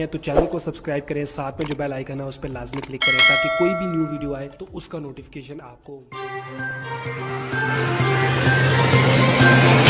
हैं तो चैनल को सब्सक्राइब करें, साथ में जो बेल आइकन है उस पर लाजमी क्लिक करें ताकि कोई भी न्यू वीडियो आए तो उसका नोटिफिकेशन आपको